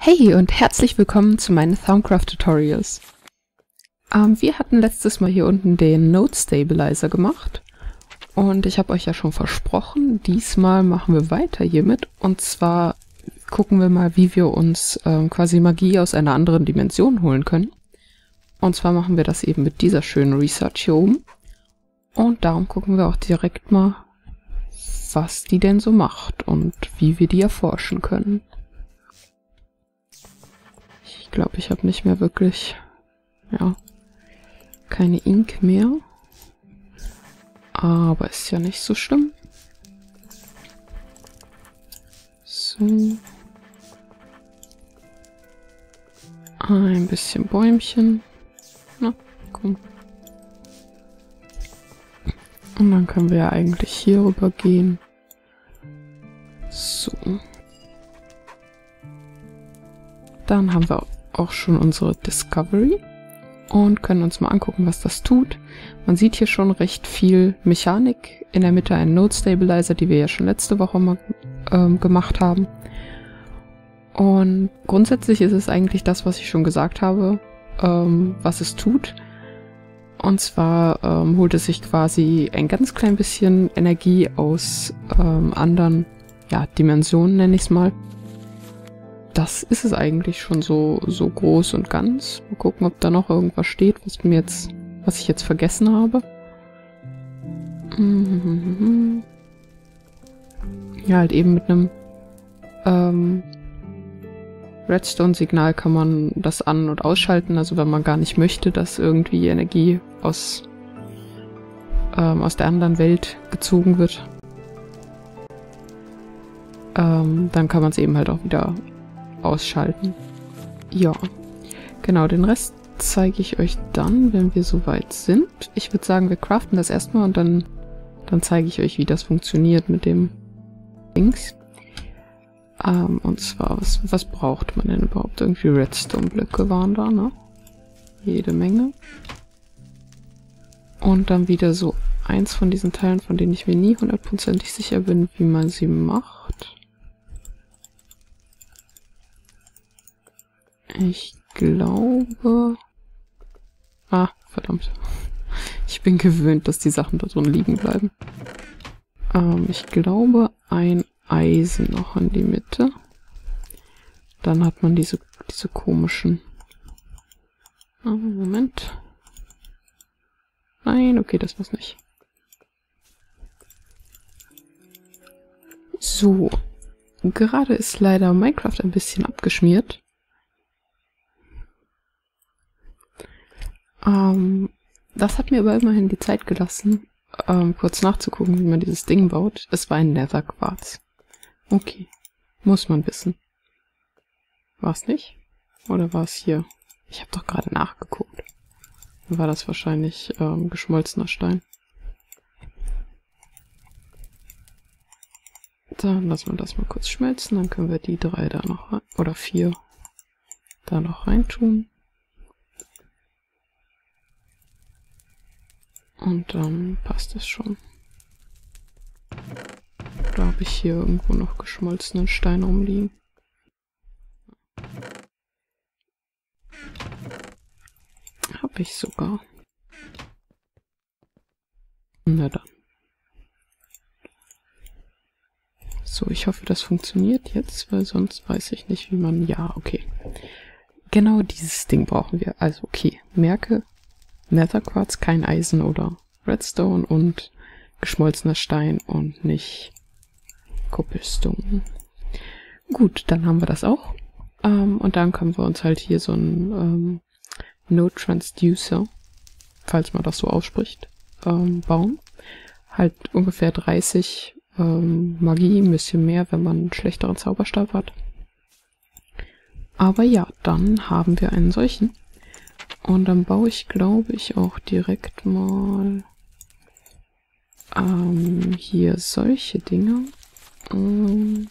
Hey und herzlich willkommen zu meinen Thaumcraft-Tutorials. Wir hatten letztes Mal hier unten den Node Stabilizer gemacht und ich habe euch ja schon versprochen, diesmal machen wir weiter hiermit und zwar gucken wir mal, wie wir uns quasi Magie aus einer anderen Dimension holen können. Und zwar machen wir das eben mit dieser schönen Research hier oben und darum gucken wir auch direkt mal, was die denn so macht und wie wir die erforschen können. Ich glaube, ich habe nicht mehr wirklich, ja, keine Ink mehr. Aber ist ja nicht so schlimm. So. Ein bisschen Bäumchen. Na, komm. Und dann können wir ja eigentlich hier rüber gehen. So. Dann haben wir auch schon unsere Discovery und können uns mal angucken, was das tut. Man sieht hier schon recht viel Mechanik. In der Mitte einen Node Stabilizer, die wir ja schon letzte Woche mal gemacht haben. Und grundsätzlich ist es eigentlich das, was ich schon gesagt habe, was es tut. Und zwar holt es sich quasi ein ganz klein bisschen Energie aus anderen Dimensionen, nenne ich es mal. Das ist es eigentlich schon so groß und ganz. Mal gucken, ob da noch irgendwas steht, was ich jetzt vergessen habe. Ja, halt eben mit einem Redstone-Signal kann man das an- und ausschalten. Also wenn man gar nicht möchte, dass irgendwie Energie aus der anderen Welt gezogen wird, dann kann man es eben halt auch wieder ausschalten. Ja, genau, den Rest zeige ich euch dann, wenn wir soweit sind. Ich würde sagen, wir craften das erstmal und dann zeige ich euch, wie das funktioniert mit dem Dings. Und zwar, was braucht man denn überhaupt? Irgendwie Redstone-Blöcke waren da, ne? Jede Menge. Und dann wieder so eins von diesen Teilen, von denen ich mir nie hundertprozentig sicher bin, wie man sie macht. Ich glaube... Ah, verdammt. Ich bin gewöhnt, dass die Sachen da drin liegen bleiben. Ich glaube, ein Eisen noch in die Mitte. Dann hat man diese komischen... Moment. Nein, okay, das war's nicht. So. Gerade ist leider Minecraft ein bisschen abgeschmiert. Das hat mir aber immerhin die Zeit gelassen, kurz nachzugucken, wie man dieses Ding baut. Es war ein Netherquarz. Okay. Muss man wissen. War es nicht? Oder war es hier? Ich habe doch gerade nachgeguckt. Dann war das wahrscheinlich geschmolzener Stein. Dann lassen wir das mal kurz schmelzen. Dann können wir die 3 da noch rein, oder 4 da noch reintun. Und dann passt es schon. Da habe ich hier irgendwo noch geschmolzenen Stein rumliegen. Habe ich sogar. Na dann. So, ich hoffe, das funktioniert jetzt, weil sonst weiß ich nicht, wie man... Ja, okay. Genau dieses Ding brauchen wir. Also, okay. Merke, Netherquarz, kein Eisen oder Redstone und geschmolzener Stein und nicht Cobblestone. Gut, dann haben wir das auch. Und dann können wir uns halt hier so ein Node Transducer, falls man das so ausspricht, bauen. Halt ungefähr 30 Magie, ein bisschen mehr, wenn man einen schlechteren Zauberstab hat. Aber ja, dann haben wir einen solchen. Und dann baue ich, glaube ich, auch direkt mal hier solche Dinge. Und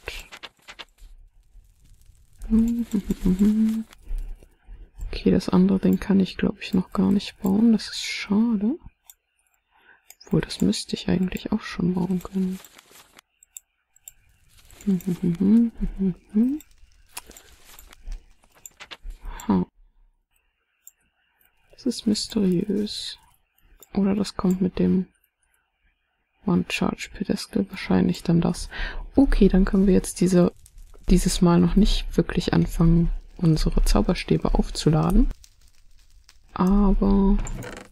okay, das andere Ding kann ich, glaube ich, noch gar nicht bauen. Das ist schade. Obwohl, das müsste ich eigentlich auch schon bauen können. Das ist mysteriös. Oder das kommt mit dem One Charge Pedestal, wahrscheinlich dann das. Okay, dann können wir jetzt dieses Mal noch nicht wirklich anfangen, unsere Zauberstäbe aufzuladen. Aber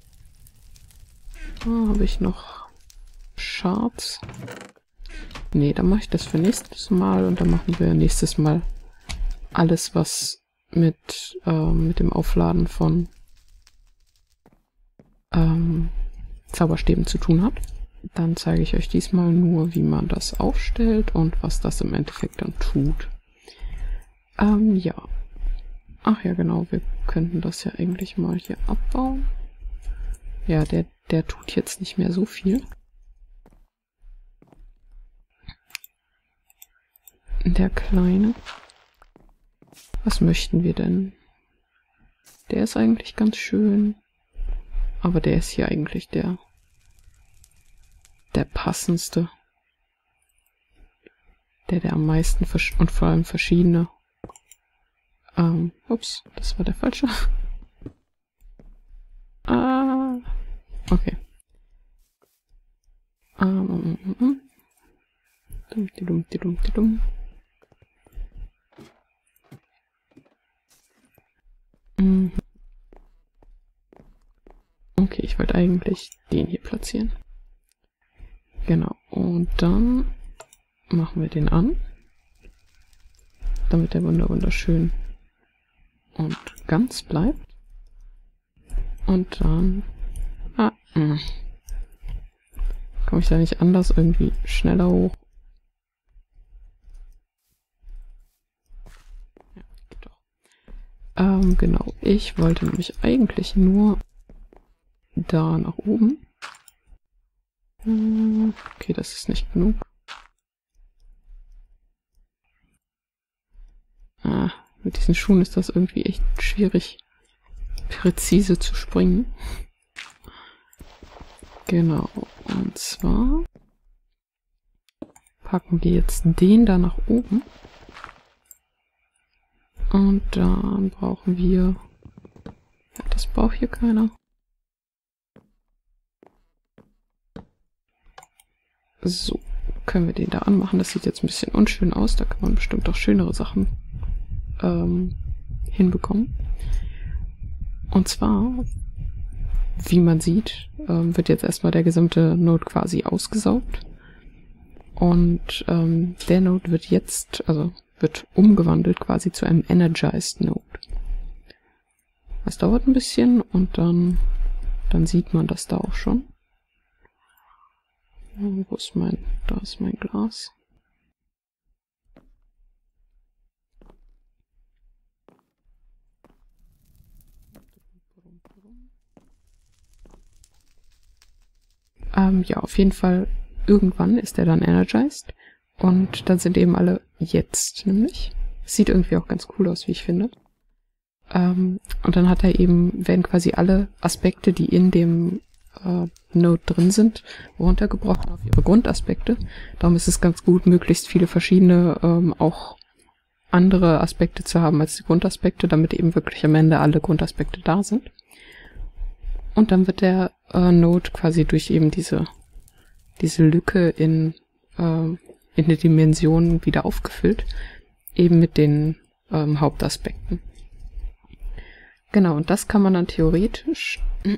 habe ich noch Shards? Nee, dann mache ich das für nächstes Mal und dann machen wir nächstes Mal alles, was mit dem Aufladen von Zauberstäben zu tun hat. Dann zeige ich euch diesmal nur, wie man das aufstellt und was das im Endeffekt dann tut. Ja. Ach ja, genau, wir könnten das ja eigentlich mal hier abbauen. Ja, der tut jetzt nicht mehr so viel. Der Kleine. Was möchten wir denn? Der ist eigentlich ganz schön. Aber der ist hier eigentlich der passendste. Der am meisten und vor allem verschiedene. Ups, das war der falsche. Okay. Okay, ich wollte eigentlich den hier platzieren. Genau, und dann machen wir den an, damit der wunderschön und ganz bleibt. Und dann komme ich da nicht anders irgendwie schneller hoch? Ja, geht doch. Genau, ich wollte nämlich eigentlich nur da nach oben. Okay, das ist nicht genug. Mit diesen Schuhen ist das irgendwie echt schwierig, präzise zu springen. Genau, und zwar packen wir jetzt den da nach oben. Und dann brauchen wir... Ja, das braucht hier keiner. So, können wir den da anmachen. Das sieht jetzt ein bisschen unschön aus. Da kann man bestimmt auch schönere Sachen hinbekommen. Und zwar, wie man sieht, wird jetzt erstmal der gesamte Node quasi ausgesaugt. Und der Node wird jetzt, also wird umgewandelt quasi zu einem Energized Node. Das dauert ein bisschen und dann sieht man das da auch schon. Wo ist da ist mein Glas. Ja, auf jeden Fall, irgendwann ist der dann energized. Und dann sind eben alle jetzt, nämlich. Sieht irgendwie auch ganz cool aus, wie ich finde. Und dann werden quasi alle Aspekte, die in dem Node drin sind, runtergebrochen auf ihre Grundaspekte. Darum ist es ganz gut, möglichst viele verschiedene, auch andere Aspekte zu haben als die Grundaspekte, damit eben wirklich am Ende alle Grundaspekte da sind. Und dann wird der Node quasi durch eben diese Lücke in der Dimension wieder aufgefüllt, eben mit den Hauptaspekten. Genau, und das kann man dann theoretisch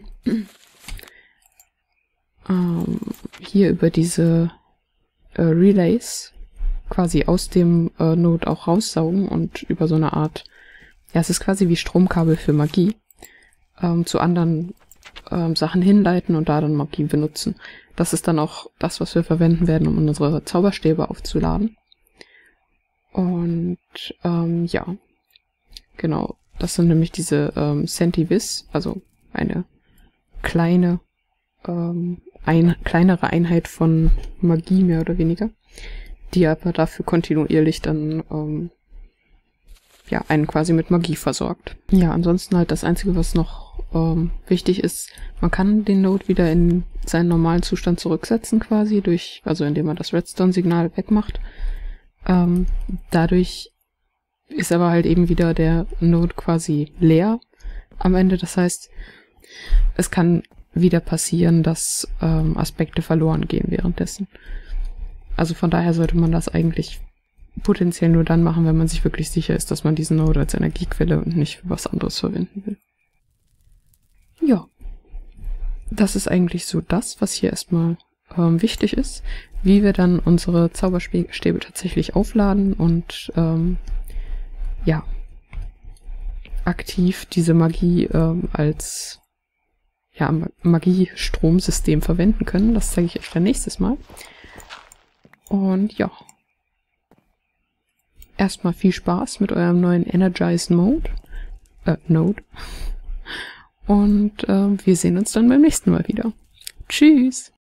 hier über diese Relays quasi aus dem Node auch raussaugen und über so eine Art, ja, es ist quasi wie Stromkabel für Magie, zu anderen Sachen hinleiten und da dann Magie benutzen. Das ist dann auch das, was wir verwenden werden, um unsere Zauberstäbe aufzuladen. Und ja, genau, das sind nämlich diese Centivis, also eine kleinere Einheit von Magie mehr oder weniger, die aber dafür kontinuierlich dann ja, einen quasi mit Magie versorgt. Ja, ansonsten halt das Einzige, was noch wichtig ist, man kann den Node wieder in seinen normalen Zustand zurücksetzen quasi, also indem man das Redstone-Signal wegmacht. Dadurch ist aber halt eben wieder der Node quasi leer am Ende. Das heißt, es kann wieder passieren, dass Aspekte verloren gehen währenddessen. Also von daher sollte man das eigentlich potenziell nur dann machen, wenn man sich wirklich sicher ist, dass man diesen Node als Energiequelle und nicht für was anderes verwenden will. Ja, das ist eigentlich so das, was hier erstmal wichtig ist, wie wir dann unsere Zauberstäbe tatsächlich aufladen und ja, aktiv diese Magie als Magiestromsystem verwenden können. Das zeige ich euch dann nächstes Mal. Und ja, erstmal viel Spaß mit eurem neuen Energized Node. Und wir sehen uns dann beim nächsten Mal wieder. Tschüss!